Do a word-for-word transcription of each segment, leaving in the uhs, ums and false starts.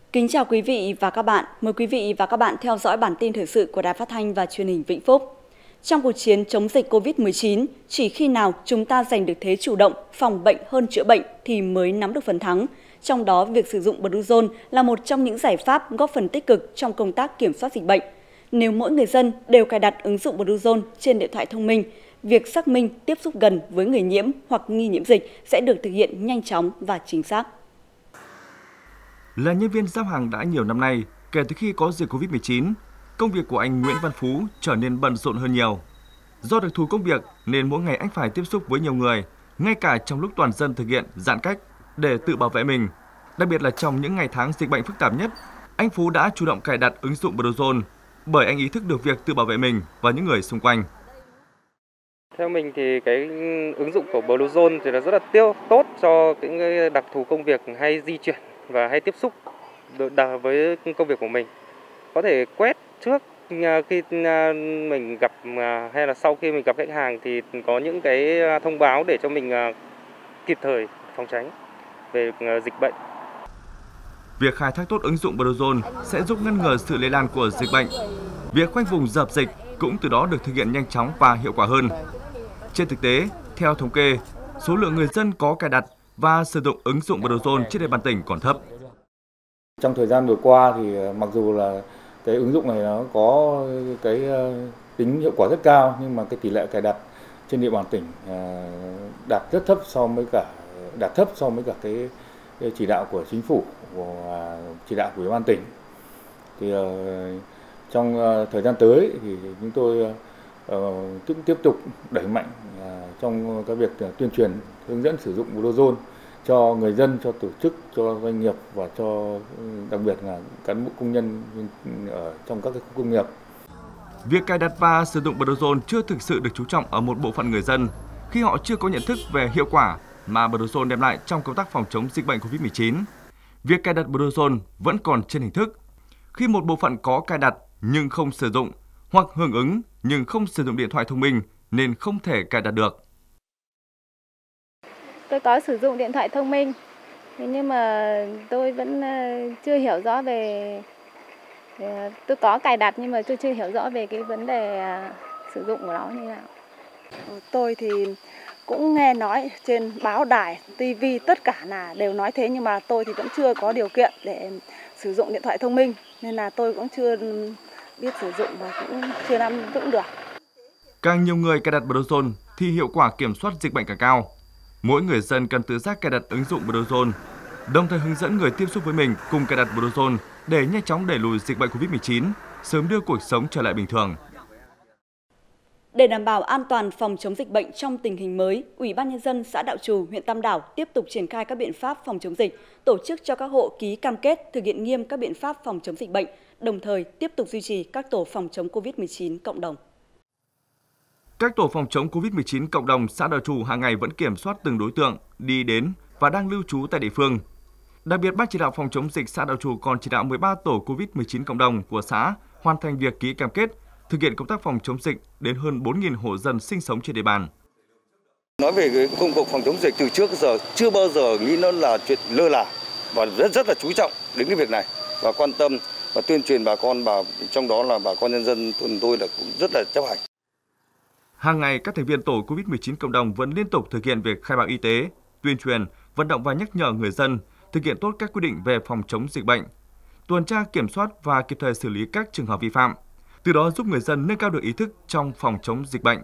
Kính chào quý vị và các bạn. Mời quý vị và các bạn theo dõi bản tin thời sự của Đài Phát thanh và Truyền hình Vĩnh Phúc. Trong cuộc chiến chống dịch Covid mười chín, chỉ khi nào chúng ta giành được thế chủ động, phòng bệnh hơn chữa bệnh thì mới nắm được phần thắng. Trong đó, việc sử dụng Bluezone là một trong những giải pháp góp phần tích cực trong công tác kiểm soát dịch bệnh. Nếu mỗi người dân đều cài đặt ứng dụng Bluezone trên điện thoại thông minh, việc xác minh tiếp xúc gần với người nhiễm hoặc nghi nhiễm dịch sẽ được thực hiện nhanh chóng và chính xác. Là nhân viên giao hàng đã nhiều năm nay, kể từ khi có dịch Covid mười chín, công việc của anh Nguyễn Văn Phú trở nên bận rộn hơn nhiều. Do đặc thù công việc nên mỗi ngày anh phải tiếp xúc với nhiều người, ngay cả trong lúc toàn dân thực hiện giãn cách để tự bảo vệ mình. Đặc biệt là trong những ngày tháng dịch bệnh phức tạp nhất, anh Phú đã chủ động cài đặt ứng dụng Bluezone bởi anh ý thức được việc tự bảo vệ mình và những người xung quanh. Theo mình thì cái ứng dụng của Bluezone thì là rất là tiêu tốt cho những đặc thù công việc hay di chuyển và hay tiếp xúc với công việc của mình. Có thể quét trước khi mình gặp hay là sau khi mình gặp khách hàng thì có những cái thông báo để cho mình kịp thời phòng tránh về dịch bệnh. Việc khai thác tốt ứng dụng Bluezone sẽ giúp ngăn ngừa sự lây lan của dịch bệnh. Việc khoanh vùng dập dịch cũng từ đó được thực hiện nhanh chóng và hiệu quả hơn. Trên thực tế, theo thống kê, số lượng người dân có cài đặt và sử dụng ứng dụng Bluezone trên địa bàn tỉnh còn thấp. Trong thời gian vừa qua thì mặc dù là cái ứng dụng này nó có cái tính hiệu quả rất cao, nhưng mà cái tỷ lệ cài đặt trên địa bàn tỉnh đạt rất thấp so với cả đạt thấp so với cả cái chỉ đạo của chính phủ, của chỉ đạo của Ủy ban tỉnh. Thì trong thời gian tới thì chúng tôi tiếp tiếp tục đẩy mạnh trong cái việc tuyên truyền hướng dẫn sử dụng Bluezone cho người dân, cho tổ chức, cho doanh nghiệp và cho đặc biệt là cán bộ công nhân ở trong các cái khu công nghiệp. Việc cài đặt và sử dụng Bluezone chưa thực sự được chú trọng ở một bộ phận người dân khi họ chưa có nhận thức về hiệu quả mà Bluezone đem lại trong công tác phòng chống dịch bệnh Covid mười chín. Việc cài đặt Bluezone vẫn còn trên hình thức. Khi một bộ phận có cài đặt nhưng không sử dụng hoặc hưởng ứng nhưng không sử dụng điện thoại thông minh nên không thể cài đặt được. Tôi có sử dụng điện thoại thông minh, nhưng mà tôi vẫn chưa hiểu rõ về, tôi có cài đặt nhưng mà tôi chưa hiểu rõ về cái vấn đề sử dụng của nó như nào. Tôi thì cũng nghe nói trên báo đài, ti vi tất cả là đều nói thế, nhưng mà tôi thì vẫn chưa có điều kiện để sử dụng điện thoại thông minh nên là tôi cũng chưa biết sử dụng và cũng chưa nắm vững được. Càng nhiều người cài đặt Bluezone thì hiệu quả kiểm soát dịch bệnh càng cao. Mỗi người dân cần tự giác cài đặt ứng dụng Bluezone, đồng thời hướng dẫn người tiếp xúc với mình cùng cài đặt Bluezone để nhanh chóng đẩy lùi dịch bệnh Covid mười chín, sớm đưa cuộc sống trở lại bình thường. Để đảm bảo an toàn phòng chống dịch bệnh trong tình hình mới, Ủy ban Nhân dân xã Đạo Trù, huyện Tam Đảo tiếp tục triển khai các biện pháp phòng chống dịch, tổ chức cho các hộ ký cam kết thực hiện nghiêm các biện pháp phòng chống dịch bệnh, đồng thời tiếp tục duy trì các tổ phòng chống Covid mười chín cộng đồng. Các tổ phòng chống Covid mười chín cộng đồng xã Đạo Trù hàng ngày vẫn kiểm soát từng đối tượng đi đến và đang lưu trú tại địa phương. Đặc biệt, Ban chỉ đạo phòng chống dịch xã Đạo Trù còn chỉ đạo mười ba tổ Covid mười chín cộng đồng của xã hoàn thành việc ký cam kết thực hiện công tác phòng chống dịch đến hơn bốn nghìn hộ dân sinh sống trên địa bàn. Nói về cái công cuộc phòng chống dịch từ trước giờ chưa bao giờ nghĩ nó là chuyện lơ là và rất rất là chú trọng đến cái việc này và quan tâm và tuyên truyền bà con, bà trong đó là bà con nhân dân thôn tôi là cũng rất là chấp hành. Hàng ngày, các thành viên tổ Covid mười chín cộng đồng vẫn liên tục thực hiện việc khai báo y tế, tuyên truyền, vận động và nhắc nhở người dân thực hiện tốt các quy định về phòng chống dịch bệnh, tuần tra kiểm soát và kịp thời xử lý các trường hợp vi phạm, từ đó giúp người dân nâng cao được ý thức trong phòng chống dịch bệnh.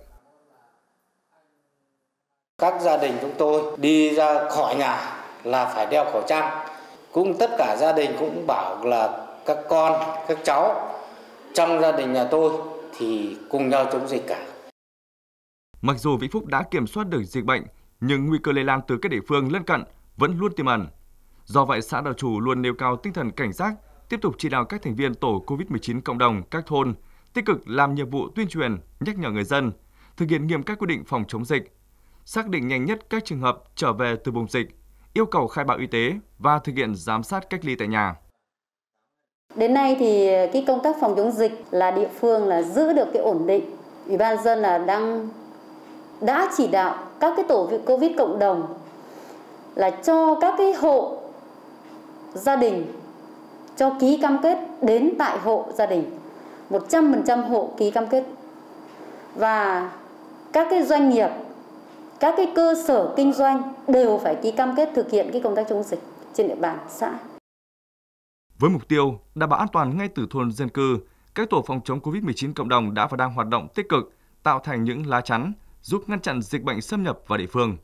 Các gia đình chúng tôi đi ra khỏi nhà là phải đeo khẩu trang. Cũng tất cả gia đình cũng bảo là các con, các cháu trong gia đình nhà tôi thì cùng nhau chống dịch cả. Mặc dù Vĩnh Phúc đã kiểm soát được dịch bệnh, nhưng nguy cơ lây lan từ các địa phương lân cận vẫn luôn tiềm ẩn. Do vậy, xã Đạo Trù luôn nêu cao tinh thần cảnh giác, tiếp tục chỉ đạo các thành viên tổ Covid mười chín cộng đồng các thôn tích cực làm nhiệm vụ tuyên truyền, nhắc nhở người dân, thực hiện nghiêm các quy định phòng chống dịch, xác định nhanh nhất các trường hợp trở về từ vùng dịch, yêu cầu khai báo y tế và thực hiện giám sát cách ly tại nhà. Đến nay thì cái công tác phòng chống dịch là địa phương là giữ được cái ổn định. Ủy ban nhân dân là đang đã chỉ đạo các cái tổ Covid cộng đồng là cho các cái hộ gia đình cho ký cam kết đến tại hộ gia đình, một trăm phần trăm hộ ký cam kết. Và các cái doanh nghiệp, các cái cơ sở kinh doanh đều phải ký cam kết thực hiện cái công tác chống dịch trên địa bàn xã. Với mục tiêu đảm bảo an toàn ngay từ thôn dân cư, các tổ phòng chống Covid mười chín cộng đồng đã và đang hoạt động tích cực, tạo thành những lá chắn giúp ngăn chặn dịch bệnh xâm nhập vào địa phương.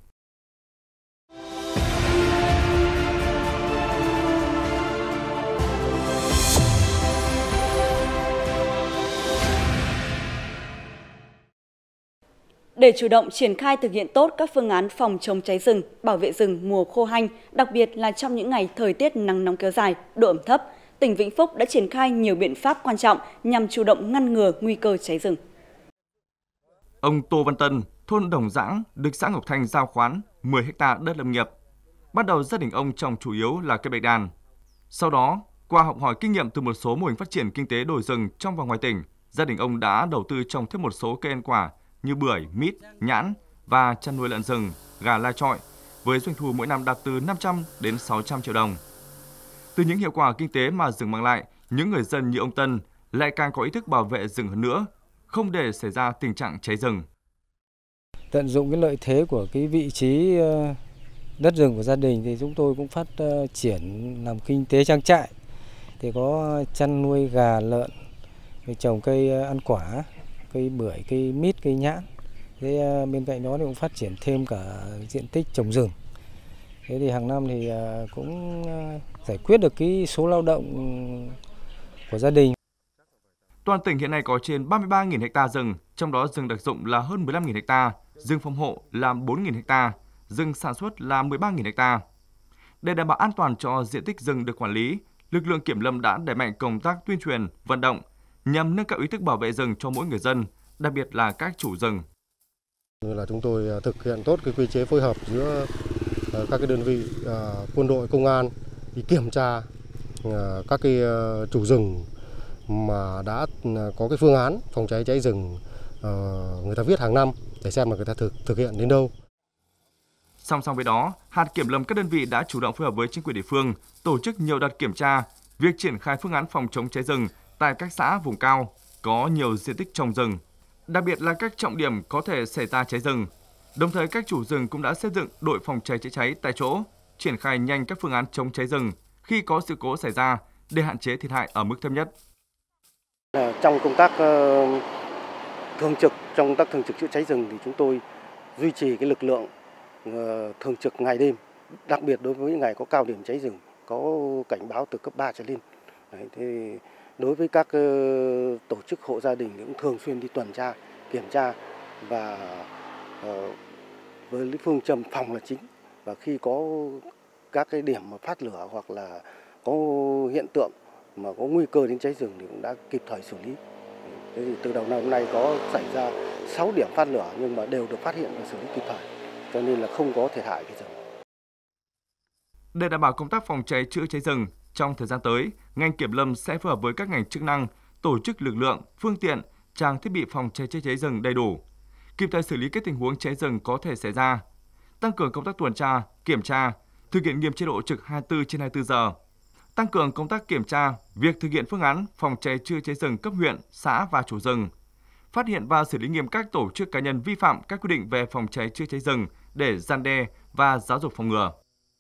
Để chủ động triển khai thực hiện tốt các phương án phòng chống cháy rừng, bảo vệ rừng mùa khô hanh, đặc biệt là trong những ngày thời tiết nắng nóng kéo dài, độ ẩm thấp, tỉnh Vĩnh Phúc đã triển khai nhiều biện pháp quan trọng nhằm chủ động ngăn ngừa nguy cơ cháy rừng. Ông Tô Văn Tân, thôn Đồng Giãng, được xã Ngọc Thanh giao khoán mười héc ta đất lâm nghiệp. Ban đầu gia đình ông trồng chủ yếu là cây bạch đàn. Sau đó, qua học hỏi kinh nghiệm từ một số mô hình phát triển kinh tế đồi rừng trong và ngoài tỉnh, gia đình ông đã đầu tư trồng thêm một số cây ăn quả như bưởi, mít, nhãn và chăn nuôi lợn rừng, gà lai chọi, với doanh thu mỗi năm đạt từ năm trăm đến sáu trăm triệu đồng. Từ những hiệu quả kinh tế mà rừng mang lại, những người dân như ông Tân lại càng có ý thức bảo vệ rừng hơn nữa, không để xảy ra tình trạng cháy rừng. Tận dụng cái lợi thế của cái vị trí đất rừng của gia đình thì chúng tôi cũng phát triển làm kinh tế trang trại. Thì có chăn nuôi gà, lợn, trồng cây ăn quả, cây bưởi, cây mít, cây nhãn. Thế bên cạnh đó thì cũng phát triển thêm cả diện tích trồng rừng. Thế thì hàng năm thì cũng giải quyết được cái số lao động của gia đình. Toàn tỉnh hiện nay có trên ba mươi ba nghìn héc ta rừng, trong đó rừng đặc dụng là hơn mười lăm nghìn héc ta, rừng phòng hộ là bốn nghìn héc ta, rừng sản xuất là mười ba nghìn héc ta. Để đảm bảo an toàn cho diện tích rừng được quản lý, lực lượng kiểm lâm đã đẩy mạnh công tác tuyên truyền, vận động nhằm nâng cao ý thức bảo vệ rừng cho mỗi người dân, đặc biệt là các chủ rừng. Như là chúng tôi thực hiện tốt cái quy chế phối hợp giữa các cái đơn vị uh, quân đội, công an đi kiểm tra uh, các cái uh, chủ rừng mà đã có cái phương án phòng cháy cháy rừng, uh, người ta viết hàng năm để xem là người ta thực thực hiện đến đâu. Song song với đó, hạt kiểm lâm các đơn vị đã chủ động phối hợp với chính quyền địa phương tổ chức nhiều đợt kiểm tra việc triển khai phương án phòng chống cháy rừng tại các xã vùng cao có nhiều diện tích trồng rừng, đặc biệt là các trọng điểm có thể xảy ra cháy rừng. Đồng thời, các chủ rừng cũng đã xây dựng đội phòng cháy chữa cháy tại chỗ, triển khai nhanh các phương án chống cháy rừng khi có sự cố xảy ra để hạn chế thiệt hại ở mức thấp nhất. Trong công tác uh, thường trực, trong công tác thường trực chữa cháy rừng thì chúng tôi duy trì cái lực lượng uh, thường trực ngày đêm, đặc biệt đối với những ngày có cao điểm cháy rừng, có cảnh báo từ cấp ba trở lên. Đấy, thì đối với các uh, tổ chức hộ gia đình thì cũng thường xuyên đi tuần tra, kiểm tra và uh, với phương châm phòng là chính. Và khi có các cái điểm mà phát lửa hoặc là có hiện tượng mà có nguy cơ đến cháy rừng thì cũng đã kịp thời xử lý. Thế thì từ đầu năm nay có xảy ra sáu điểm phát lửa nhưng mà đều được phát hiện và xử lý kịp thời, cho nên là không có thiệt hại về rừng. Để đảm bảo công tác phòng cháy chữa cháy rừng, trong thời gian tới, ngành kiểm lâm sẽ phối hợp với các ngành chức năng tổ chức lực lượng, phương tiện, trang thiết bị phòng cháy chữa cháy rừng đầy đủ, kịp thời xử lý các tình huống cháy rừng có thể xảy ra, tăng cường công tác tuần tra, kiểm tra, thực hiện nghiêm chế độ trực hai mươi tư trên hai mươi tư giờ, tăng cường công tác kiểm tra việc thực hiện phương án phòng cháy chữa cháy rừng cấp huyện, xã và chủ rừng, phát hiện và xử lý nghiêm các tổ chức cá nhân vi phạm các quy định về phòng cháy chữa cháy rừng để răn đe và giáo dục phòng ngừa.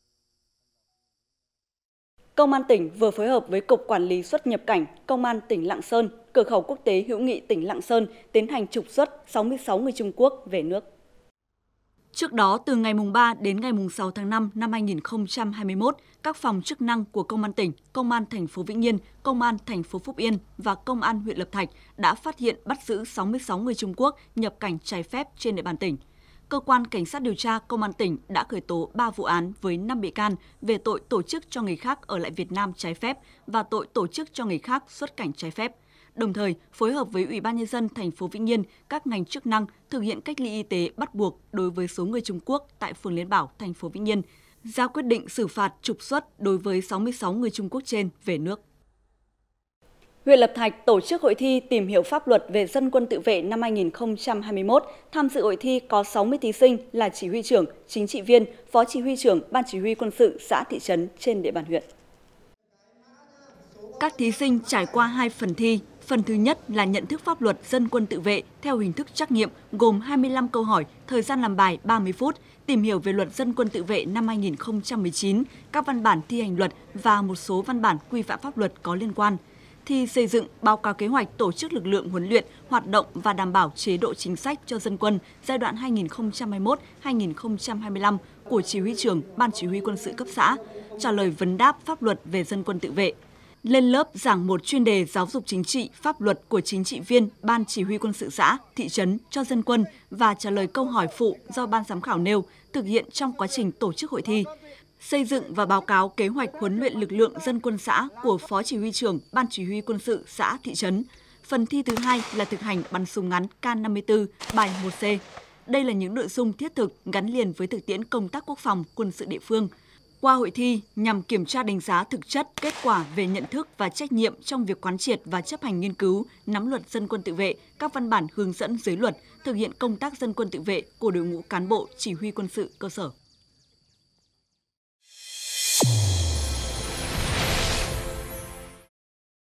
Công an tỉnh vừa phối hợp với Cục Quản lý xuất nhập cảnh, Công an tỉnh Lạng Sơn, Cửa khẩu quốc tế hữu nghị tỉnh Lạng Sơn tiến hành trục xuất sáu mươi sáu người Trung Quốc về nước. Trước đó, từ ngày ba đến ngày sáu tháng năm năm hai nghìn không trăm hai mươi mốt, các phòng chức năng của Công an tỉnh, Công an thành phố Vĩnh Yên, Công an thành phố Phúc Yên và Công an huyện Lập Thạch đã phát hiện bắt giữ sáu mươi sáu người Trung Quốc nhập cảnh trái phép trên địa bàn tỉnh. Cơ quan Cảnh sát điều tra Công an tỉnh đã khởi tố ba vụ án với năm bị can về tội tổ chức cho người khác ở lại Việt Nam trái phép và tội tổ chức cho người khác xuất cảnh trái phép. Đồng thời, phối hợp với Ủy ban Nhân dân thành phố Vĩnh Yên, các ngành chức năng thực hiện cách ly y tế bắt buộc đối với số người Trung Quốc tại phường Liên Bảo, thành phố Vĩnh Yên, ra quyết định xử phạt trục xuất đối với sáu mươi sáu người Trung Quốc trên về nước. Huyện Lập Thạch tổ chức hội thi tìm hiểu pháp luật về dân quân tự vệ năm hai nghìn không trăm hai mươi mốt. Tham dự hội thi có sáu mươi thí sinh là chỉ huy trưởng, chính trị viên, phó chỉ huy trưởng, ban chỉ huy quân sự xã thị trấn trên địa bàn huyện. Các thí sinh trải qua hai phần thi. Phần thứ nhất là nhận thức pháp luật dân quân tự vệ theo hình thức trắc nghiệm, gồm hai mươi lăm câu hỏi, thời gian làm bài ba mươi phút, tìm hiểu về luật dân quân tự vệ năm hai nghìn không trăm mười chín, các văn bản thi hành luật và một số văn bản quy phạm pháp luật có liên quan. Thi xây dựng báo cáo kế hoạch tổ chức lực lượng huấn luyện, hoạt động và đảm bảo chế độ chính sách cho dân quân giai đoạn hai nghìn không trăm hai mươi mốt đến hai nghìn không trăm hai mươi lăm của Chỉ huy trưởng Ban Chỉ huy quân sự cấp xã, trả lời vấn đáp pháp luật về dân quân tự vệ. Lên lớp giảng một chuyên đề giáo dục chính trị, pháp luật của chính trị viên Ban Chỉ huy quân sự xã, thị trấn cho dân quân và trả lời câu hỏi phụ do ban giám khảo nêu thực hiện trong quá trình tổ chức hội thi. Xây dựng và báo cáo kế hoạch huấn luyện lực lượng dân quân xã của Phó Chỉ huy trưởng Ban Chỉ huy quân sự xã, thị trấn. Phần thi thứ hai là thực hành bắn súng ngắn K năm mươi tư, bài một C. Đây là những nội dung thiết thực gắn liền với thực tiễn công tác quốc phòng quân sự địa phương. Qua hội thi nhằm kiểm tra đánh giá thực chất kết quả về nhận thức và trách nhiệm trong việc quán triệt và chấp hành nghiên cứu, nắm luật dân quân tự vệ, các văn bản hướng dẫn dưới luật, thực hiện công tác dân quân tự vệ của đội ngũ cán bộ chỉ huy quân sự cơ sở.